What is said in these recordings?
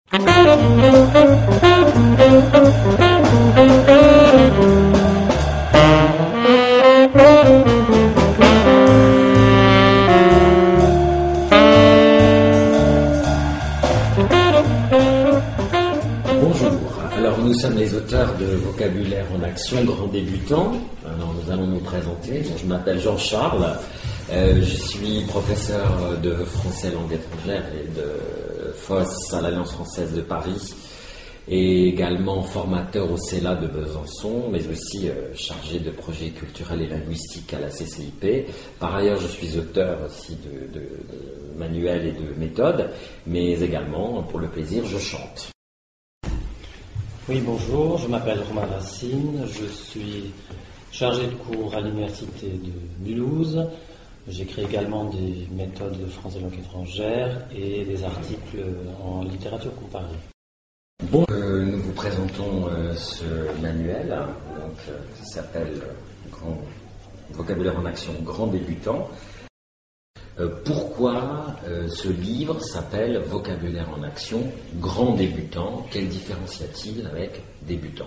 Alors nous sommes les auteurs de Vocabulaire en action, grand débutant. Alors nous allons nous présenter. Je m'appelle Jean-Charles, je suis professeur de français langue étrangère et de FOSS à l'Alliance française de Paris et également formateur au CELA de Besançon, mais aussi chargé de projets culturels et linguistiques à la CCIP. Par ailleurs, je suis auteur aussi de manuels et de méthodes, mais également, pour le plaisir, je chante. Oui, bonjour, je m'appelle Romain Racine, je suis chargé de cours à l'Université de Mulhouse. J'écris également des méthodes de français langue étrangère et des articles en littérature comparée. Bon, nous vous présentons ce manuel qui s'appelle Vocabulaire en action, grand débutant. Pourquoi ce livre s'appelle Vocabulaire en action, grand débutant? Quelle différence y a-t-il avec débutant?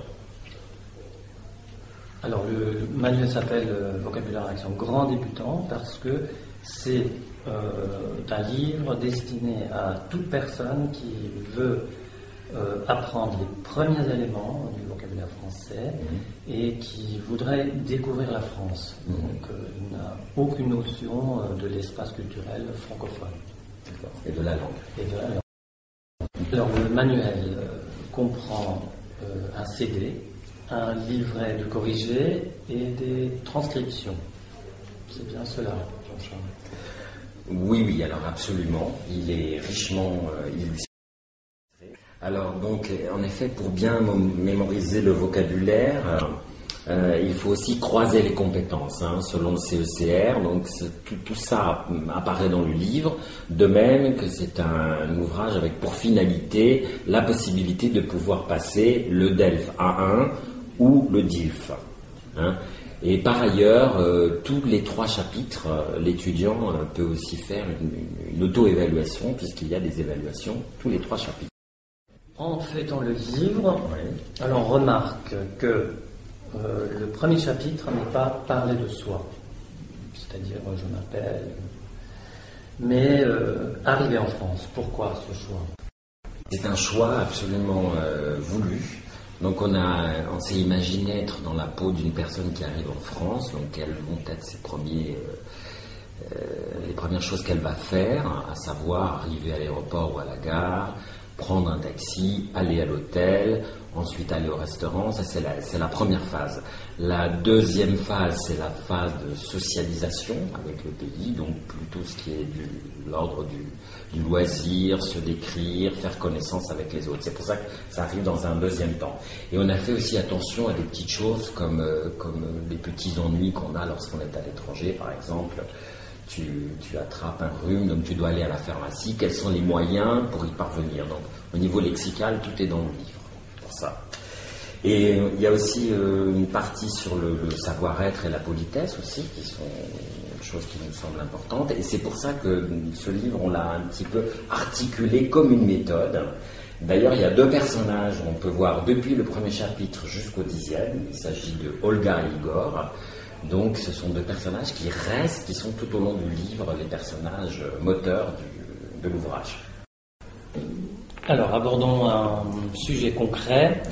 Alors le manuel s'appelle Vocabulaire en action, grand débutant parce que c'est un livre destiné à toute personne qui veut apprendre les premiers éléments du vocabulaire français et qui voudrait découvrir la France. Donc il n'a aucune notion de l'espace culturel francophone. Et de la langue. Alors le manuel comprend un CD, un livret de corrigés et des transcriptions. C'est bien cela, Jean-Charles? Oui, alors absolument. Il est richement illustré. Alors donc, en effet, pour bien mémoriser le vocabulaire, il faut aussi croiser les compétences, selon le CECR. Donc tout ça apparaît dans le livre, de même que c'est un ouvrage avec pour finalité la possibilité de pouvoir passer le DELF A1 ou le DILF. Et par ailleurs, tous les 3 chapitres, l'étudiant peut aussi faire une auto-évaluation, puisqu'il y a des évaluations tous les 3 chapitres. En feuilletant le livre, alors on remarque que le premier chapitre n'est pas parler de soi, c'est-à-dire je m'appelle, mais arriver en France. Pourquoi ce choix? C'est un choix absolument voulu. Donc on s'est imaginé être dans la peau d'une personne qui arrive en France, donc quelles vont être les premières choses qu'elle va faire, à savoir arriver à l'aéroport ou à la gare, prendre un taxi, aller à l'hôtel, ensuite aller au restaurant. Ça, c'est la première phase. La deuxième phase, c'est la phase de socialisation avec le pays, donc plutôt ce qui est de l'ordre du loisir, se décrire, faire connaissance avec les autres. C'est pour ça que ça arrive dans un deuxième temps. Et on a fait aussi attention à des petites choses comme les petits ennuis qu'on a lorsqu'on est à l'étranger, par exemple. Tu attrapes un rhume, donc tu dois aller à la pharmacie. Quels sont les moyens pour y parvenir? Donc, au niveau lexical, tout est dans le livre, pour ça. Et il y a aussi une partie sur le savoir-être et la politesse aussi, qui sont des choses qui nous semblent importantes. Et c'est pour ça que ce livre, on l'a un petit peu articulé comme une méthode. D'ailleurs, il y a 2 personnages, on peut voir depuis le premier chapitre jusqu'au 10e. Il s'agit de Olga et Igor. Donc ce sont 2 personnages qui restent, qui sont tout au long du livre les personnages moteurs de l'ouvrage. Alors abordons un sujet concret.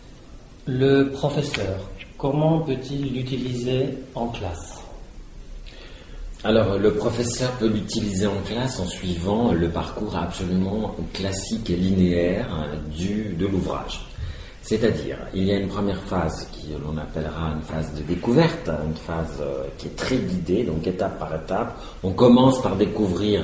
Le professeur, comment peut-il l'utiliser en classe? Alors le professeur peut l'utiliser en classe en suivant le parcours absolument classique et linéaire de l'ouvrage. C'est-à-dire, il y a une première phase qui l'on appellera une phase de découverte, une phase qui est très guidée, donc étape par étape. On commence par découvrir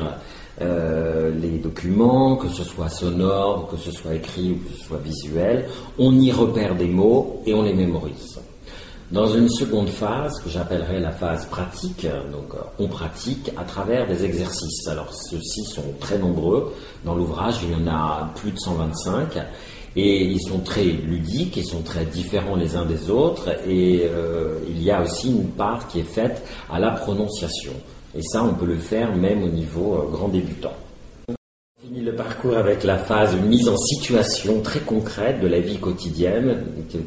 les documents, que ce soit sonore, que ce soit écrit ou que ce soit visuel. On y repère des mots et on les mémorise. Dans une seconde phase, que j'appellerai la phase pratique, donc on pratique à travers des exercices. Alors ceux-ci sont très nombreux. Dans l'ouvrage, il y en a plus de 125. Et ils sont très ludiques, ils sont très différents les uns des autres, et il y a aussi une part qui est faite à la prononciation. Et ça, on peut le faire même au niveau grand débutant. finit le parcours avec la phase mise en situation très concrète de la vie quotidienne,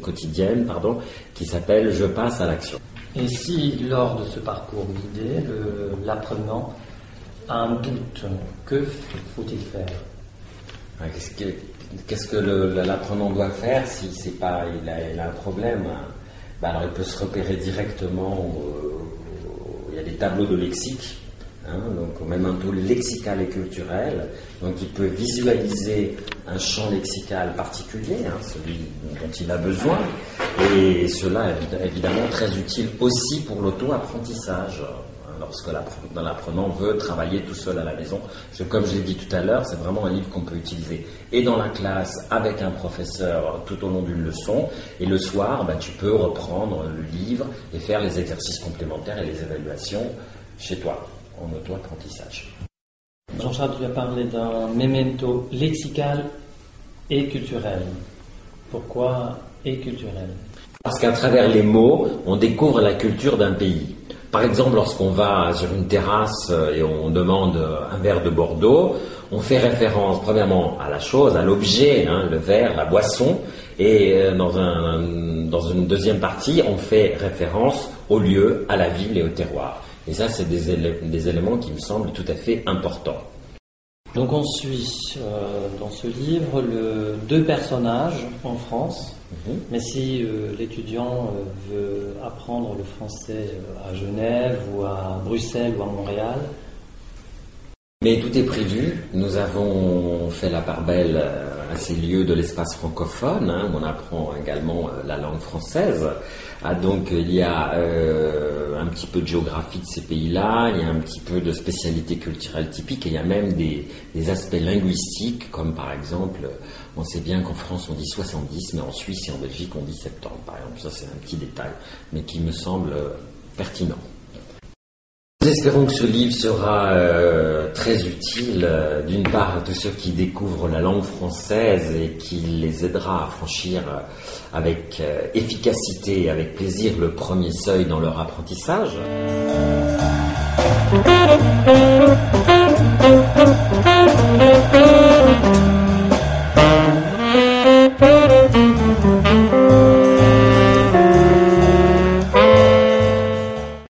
qui s'appelle « Je passe à l'action ». Et si, lors de ce parcours guidé, l'apprenant a un doute, que faut-il faire? Qu'est-ce que l'apprenant doit faire si c'est pas, il a un problème? Alors il peut se repérer directement, il y a des tableaux de lexique, donc même un peu lexical et culturel, donc il peut visualiser un champ lexical particulier, celui dont il a besoin, et cela est évidemment très utile aussi pour l'auto-apprentissage, lorsque l'apprenant veut travailler tout seul à la maison. Parce que comme je l'ai dit tout à l'heure, c'est vraiment un livre qu'on peut utiliser et dans la classe avec un professeur tout au long d'une leçon, et le soir, tu peux reprendre le livre et faire les exercices complémentaires et les évaluations chez toi, en auto-apprentissage. Jean-Charles, tu as parlé d'un memento lexical et culturel. Pourquoi et culturel? Parce qu'à travers les mots, on découvre la culture d'un pays. Par exemple, lorsqu'on va sur une terrasse et on demande un verre de Bordeaux, on fait référence premièrement à la chose, à l'objet, le verre, la boisson, et dans une deuxième partie, on fait référence au lieu, à la ville et au terroir. Et ça, c'est des éléments qui me semblent tout à fait importants. Donc on suit dans ce livre deux personnages en France, mais si l'étudiant veut apprendre le français à Genève ou à Bruxelles ou à Montréal. Mais tout est prévu. Nous avons fait la part belle à ces lieux de l'espace francophone, où on apprend également la langue française. Donc il y a un petit peu de géographie de ces pays-là, il y a un petit peu de spécialité culturelle typique, et il y a même des aspects linguistiques, comme par exemple, on sait bien qu'en France on dit 70, mais en Suisse et en Belgique on dit 70, par exemple. Ça c'est un petit détail, mais qui me semble pertinent. Nous espérons que ce livre sera très utile, d'une part, à tous ceux qui découvrent la langue française et qui les aidera à franchir avec efficacité et avec plaisir le premier seuil dans leur apprentissage.